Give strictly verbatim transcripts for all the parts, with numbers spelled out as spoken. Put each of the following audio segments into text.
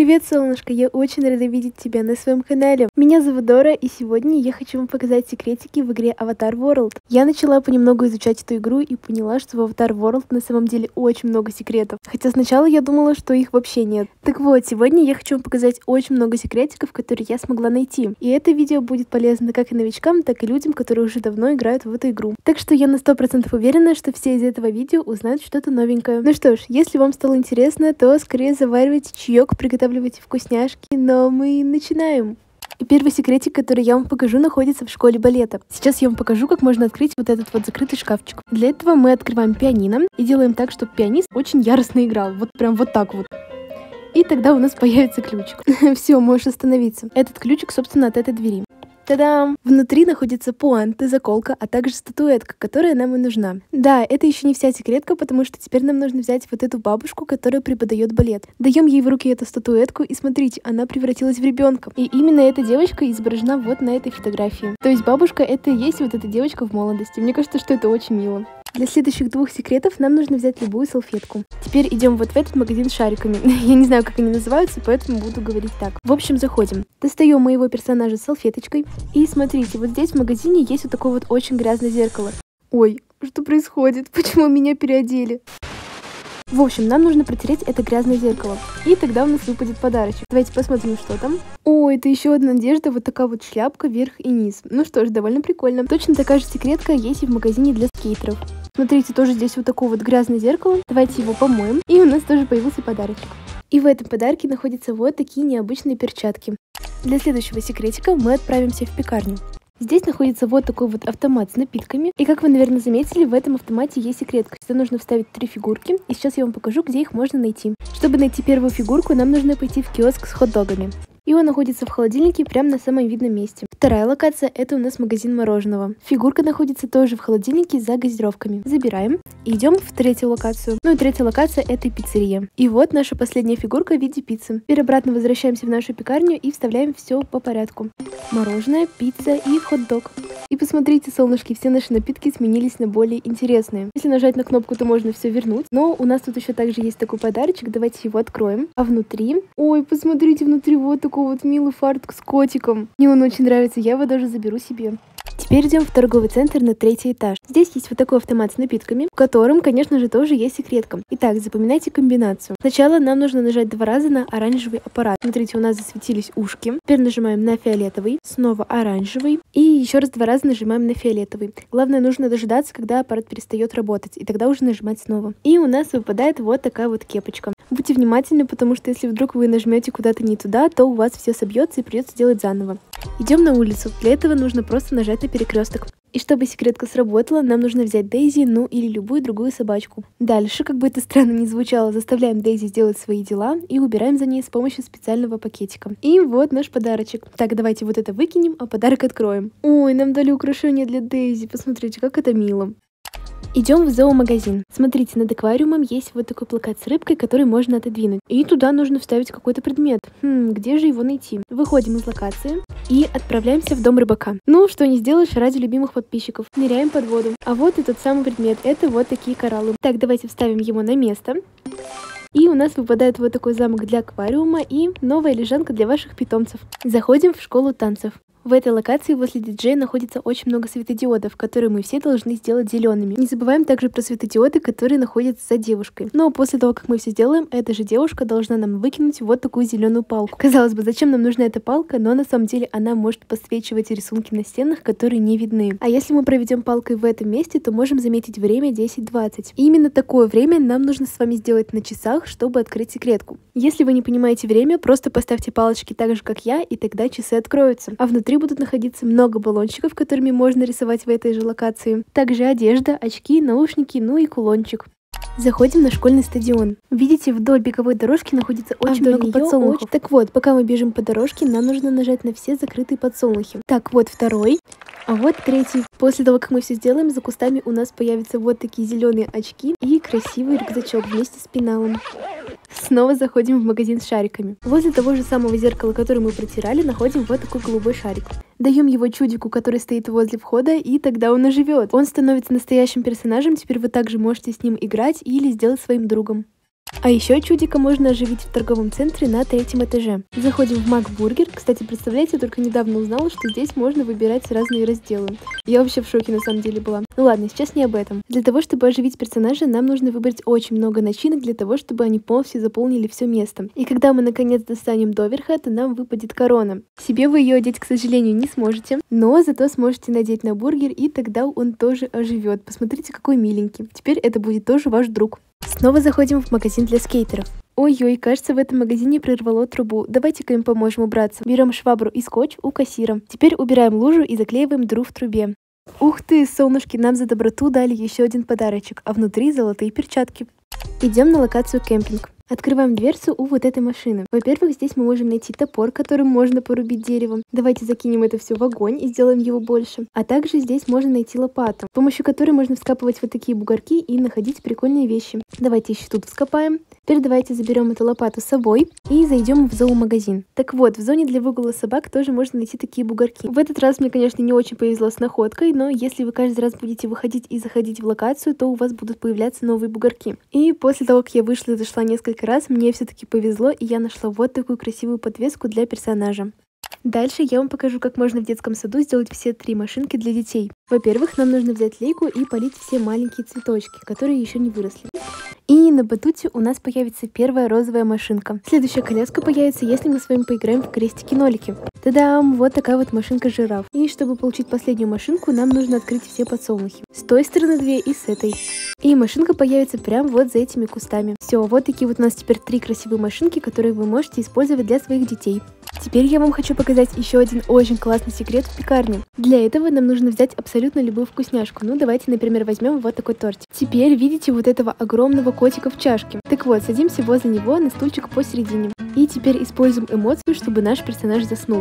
Привет, солнышко! Я очень рада видеть тебя на своем канале. Меня зовут Дора, и сегодня я хочу вам показать секретики в игре Avatar World. Я начала понемногу изучать эту игру и поняла, что в Avatar World на самом деле очень много секретов. Хотя сначала я думала, что их вообще нет. Так вот, сегодня я хочу вам показать очень много секретиков, которые я смогла найти. И это видео будет полезно как и новичкам, так и людям, которые уже давно играют в эту игру. Так что я на сто процентов уверена, что все из этого видео узнают что-то новенькое. Ну что ж, если вам стало интересно, то скорее заваривайте чаек, приготовьте вкусняшки, но мы начинаем. И первый секретик, который я вам покажу, находится в школе балета. Сейчас я вам покажу, как можно открыть вот этот вот закрытый шкафчик. Для этого мы открываем пианино и делаем так, чтобы пианист очень яростно играл. Вот прям вот так вот. И тогда у нас появится ключик. Все, можешь остановиться. Этот ключик, собственно, от этой двери. Та-дам! Внутри находится пуанта, заколка, а также статуэтка, которая нам и нужна. Да, это еще не вся секретка, потому что теперь нам нужно взять вот эту бабушку, которая преподает балет. Даем ей в руки эту статуэтку, и смотрите, она превратилась в ребенка. И именно эта девочка изображена вот на этой фотографии. То есть бабушка — это и есть вот эта девочка в молодости. Мне кажется, что это очень мило. Для следующих двух секретов нам нужно взять любую салфетку. Теперь идем вот в этот магазин с шариками. Я не знаю, как они называются, поэтому буду говорить так. В общем, заходим. Достаем моего персонажа с салфеточкой. И смотрите, вот здесь в магазине есть вот такое вот очень грязное зеркало. Ой, что происходит? Почему меня переодели? В общем, нам нужно протереть это грязное зеркало. И тогда у нас выпадет подарочек. Давайте посмотрим, что там. О, это еще одна надежда, вот такая вот шляпка вверх и низ. Ну что ж, довольно прикольно. Точно такая же секретка есть и в магазине для скейтеров. Смотрите, тоже здесь вот такое вот грязное зеркало. Давайте его помоем. И у нас тоже появился подарочек. И в этом подарке находятся вот такие необычные перчатки. Для следующего секретика мы отправимся в пекарню. Здесь находится вот такой вот автомат с напитками. И как вы, наверное, заметили, в этом автомате есть секретка. Сюда нужно вставить три фигурки. И сейчас я вам покажу, где их можно найти. Чтобы найти первую фигурку, нам нужно пойти в киоск с хот-догами. И он находится в холодильнике прямо на самом видном месте. Вторая локация — это у нас магазин мороженого. Фигурка находится тоже в холодильнике за газировками. Забираем. И идем в третью локацию. Ну и третья локация — это пиццерия. И вот наша последняя фигурка в виде пиццы. Теперь обратно возвращаемся в нашу пекарню и вставляем все по порядку. Мороженое, пицца и хот-дог. И посмотрите, солнышки, все наши напитки сменились на более интересные. Если нажать на кнопку, то можно все вернуть. Но у нас тут еще также есть такой подарочек. Давайте его откроем. А внутри... Ой, посмотрите, внутри вот такой вот милый фартук с котиком. Мне он очень нравится, я его даже заберу себе. Теперь идем в торговый центр на третий этаж. Здесь есть вот такой автомат с напитками, в котором, конечно же, тоже есть секретка. Итак, запоминайте комбинацию. Сначала нам нужно нажать два раза на оранжевый аппарат. Смотрите, у нас засветились ушки. Теперь нажимаем на фиолетовый, снова оранжевый, и еще раз два раза нажимаем на фиолетовый. Главное, нужно дожидаться, когда аппарат перестает работать, и тогда уже нажимать снова. И у нас выпадает вот такая вот кепочка. Будьте внимательны, потому что если вдруг вы нажмете куда-то не туда, то у вас все собьется и придется делать заново. Идем на улицу. Для этого нужно просто нажать на перекресток. И чтобы секретка сработала, нам нужно взять Дейзи, ну или любую другую собачку. Дальше, как бы это странно ни звучало, заставляем Дейзи сделать свои дела и убираем за ней с помощью специального пакетика. И вот наш подарочек. Так, давайте вот это выкинем, а подарок откроем. Ой, нам дали украшение для Дейзи. Посмотрите, как это мило. Идем в зоомагазин. Смотрите, над аквариумом есть вот такой плакат с рыбкой, который можно отодвинуть. И туда нужно вставить какой-то предмет. Хм, где же его найти? Выходим из локации и отправляемся в дом рыбака. Ну, что не сделаешь ради любимых подписчиков. Ныряем под воду. А вот и тот самый предмет. Это вот такие кораллы. Так, давайте вставим его на место. И у нас выпадает вот такой замок для аквариума и новая лежанка для ваших питомцев. Заходим в школу танцев. В этой локации возле диджея находится очень много светодиодов, которые мы все должны сделать зелеными. Не забываем также про светодиоды, которые находятся за девушкой. Но после того, как мы все сделаем, эта же девушка должна нам выкинуть вот такую зеленую палку. Казалось бы, зачем нам нужна эта палка, но на самом деле она может подсвечивать рисунки на стенах, которые не видны. А если мы проведем палкой в этом месте, то можем заметить время десять двадцать. И именно такое время нам нужно с вами сделать на часах, чтобы открыть секретку. Если вы не понимаете время, просто поставьте палочки так же, как я, и тогда часы откроются. А внутри будут находиться много баллончиков, которыми можно рисовать в этой же локации. Также одежда, очки, наушники, ну и кулончик. Заходим на школьный стадион. Видите, вдоль беговой дорожки находится очень а много подсолнухов. Очень... Так вот, пока мы бежим по дорожке, нам нужно нажать на все закрытые подсолнухи. Так, вот второй. А вот третий. После того, как мы все сделаем, за кустами у нас появятся вот такие зеленые очки и красивый рюкзачок вместе с пеналом. Снова заходим в магазин с шариками. Возле того же самого зеркала, которое мы протирали, находим вот такой голубой шарик. Даем его чудику, который стоит возле входа, и тогда он оживет. Он становится настоящим персонажем, теперь вы также можете с ним играть или сделать своим другом. А еще чудика можно оживить в торговом центре на третьем этаже. Заходим в Макбургер. Кстати, представляете, я только недавно узнала, что здесь можно выбирать разные разделы. Я вообще в шоке на самом деле была. Ну ладно, сейчас не об этом. Для того, чтобы оживить персонажа, нам нужно выбрать очень много начинок для того, чтобы они полностью заполнили все место. И когда мы наконец достанем доверха, то нам выпадет корона. Себе вы ее одеть, к сожалению, не сможете, но зато сможете надеть на бургер, и тогда он тоже оживет. Посмотрите, какой миленький. Теперь это будет тоже ваш друг. Снова заходим в магазин для скейтеров. Ой-ой, кажется, в этом магазине прорвало трубу. Давайте-ка им поможем убраться. Берем швабру и скотч у кассира. Теперь убираем лужу и заклеиваем дыру в трубе. Ух ты, солнышки, нам за доброту дали еще один подарочек, а внутри золотые перчатки. Идем на локацию кемпинг. Открываем дверцу у вот этой машины. Во-первых, здесь мы можем найти топор, которым можно порубить дерево. Давайте закинем это все в огонь и сделаем его больше. А также здесь можно найти лопату, с помощью которой можно вскапывать вот такие бугорки и находить прикольные вещи. Давайте еще тут вскопаем. Теперь давайте заберем эту лопату с собой и зайдем в зоомагазин. Так вот, в зоне для выгула собак тоже можно найти такие бугорки. В этот раз мне, конечно, не очень повезло с находкой, но если вы каждый раз будете выходить и заходить в локацию, то у вас будут появляться новые бугорки. И после того, как я вышла и зашла несколько раз, мне все-таки повезло, и я нашла вот такую красивую подвеску для персонажа. Дальше я вам покажу, как можно в детском саду сделать все три машинки для детей. Во-первых, нам нужно взять лейку и полить все маленькие цветочки, которые еще не выросли. И на батуте у нас появится первая розовая машинка. Следующая коляска появится, если мы с вами поиграем в крестики-нолики. Та-дам! Вот такая вот машинка-жираф. И чтобы получить последнюю машинку, нам нужно открыть все подсолнухи. С той стороны две и с этой. И машинка появится прямо вот за этими кустами. Все, вот такие вот у нас теперь три красивые машинки, которые вы можете использовать для своих детей. Теперь я вам хочу показать еще один очень классный секрет в пекарне. Для этого нам нужно взять абсолютно любую вкусняшку. Ну, давайте, например, возьмем вот такой тортик. Теперь видите вот этого огромного котика в чашке. Так вот, садимся возле него на стульчик посередине. И теперь используем эмоцию, чтобы наш персонаж заснул.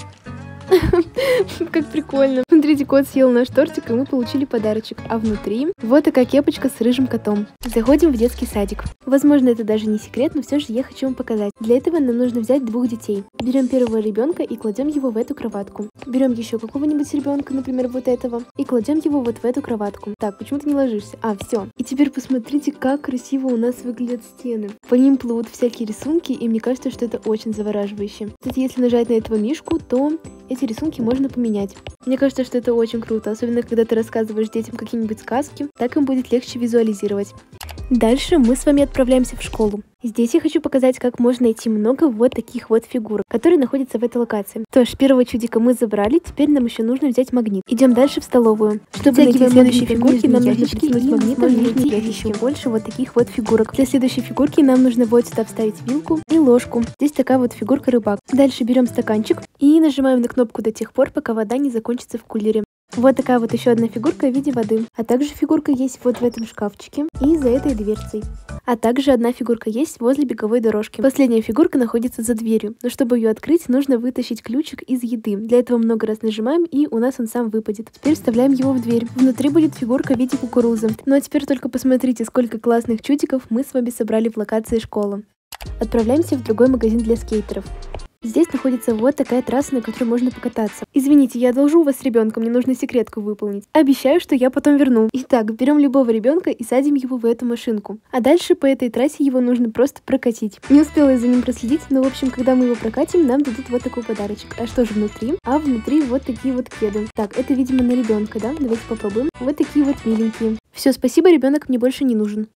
Как прикольно. Смотрите, кот съел наш тортик, и мы получили подарочек. А внутри вот такая кепочка с рыжим котом. Заходим в детский садик. Возможно, это даже не секрет, но все же я хочу вам показать. Для этого нам нужно взять двух детей. Берем первого ребенка и кладем его в эту кроватку. Берем еще какого-нибудь ребенка, например, вот этого, и кладем его вот в эту кроватку. Так, почему ты не ложишься? А, все. И теперь посмотрите, как красиво у нас выглядят стены. По ним плывут всякие рисунки, и мне кажется, что это очень завораживающе. Кстати, если нажать на этого мишку, то эти рисунки можно поменять. Мне кажется, что это очень круто, особенно когда ты рассказываешь детям какие-нибудь сказки, так им будет легче визуализировать. Дальше мы с вами отправляемся в школу. Здесь я хочу показать, как можно найти много вот таких вот фигурок, которые находятся в этой локации. Что ж, первого чудика мы забрали, теперь нам еще нужно взять магнит. Идем дальше в столовую. Чтобы найти следующие фигурки, нам нужно притянуть магнитом и найти еще больше вот таких вот фигурок. Для следующей фигурки нам нужно вот сюда вставить вилку и ложку. Здесь такая вот фигурка рыбак. Дальше берем стаканчик и нажимаем на кнопку до тех пор, пока вода не закончится в кулере. Вот такая вот еще одна фигурка в виде воды. А также фигурка есть вот в этом шкафчике и за этой дверцей. А также одна фигурка есть возле беговой дорожки. Последняя фигурка находится за дверью. Но чтобы ее открыть, нужно вытащить ключик из еды. Для этого много раз нажимаем, и у нас он сам выпадет. Теперь вставляем его в дверь. Внутри будет фигурка в виде кукурузы. Ну а теперь только посмотрите, сколько классных чудиков мы с вами собрали в локации школа. Отправляемся в другой магазин для скейтеров. Здесь находится вот такая трасса, на которой можно покататься. Извините, я одолжу у вас ребенка, мне нужно секретку выполнить. Обещаю, что я потом верну. Итак, берем любого ребенка и садим его в эту машинку. А дальше по этой трассе его нужно просто прокатить. Не успела я за ним проследить, но в общем, когда мы его прокатим, нам дадут вот такой подарочек. А что же внутри? А внутри вот такие вот кеды. Так, это, видимо, на ребенка, да? Давайте попробуем. Вот такие вот миленькие. Все, спасибо, ребенок мне больше не нужен.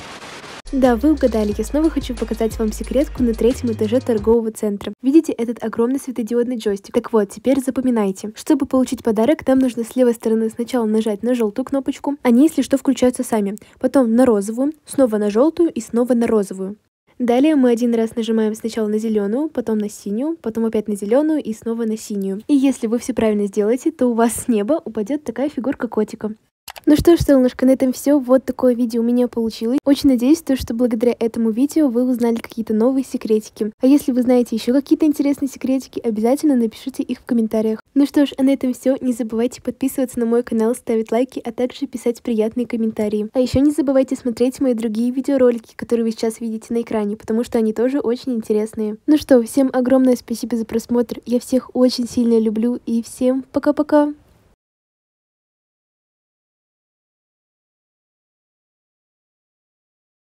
Да, вы угадали, я снова хочу показать вам секретку на третьем этаже торгового центра. Видите этот огромный светодиодный джойстик? Так вот, теперь запоминайте. Чтобы получить подарок, нам нужно с левой стороны сначала нажать на желтую кнопочку, они, если что, включаются сами. Потом на розовую, снова на желтую и снова на розовую. Далее мы один раз нажимаем сначала на зеленую, потом на синюю, потом опять на зеленую и снова на синюю. И если вы все правильно сделаете, то у вас с неба упадет такая фигурка котика. Ну что ж, солнышко, на этом все. Вот такое видео у меня получилось. Очень надеюсь, то, что благодаря этому видео вы узнали какие-то новые секретики. А если вы знаете еще какие-то интересные секретики, обязательно напишите их в комментариях. Ну что ж, а на этом все. Не забывайте подписываться на мой канал, ставить лайки, а также писать приятные комментарии. А еще не забывайте смотреть мои другие видеоролики, которые вы сейчас видите на экране, потому что они тоже очень интересные. Ну что, всем огромное спасибо за просмотр. Я всех очень сильно люблю и всем пока-пока!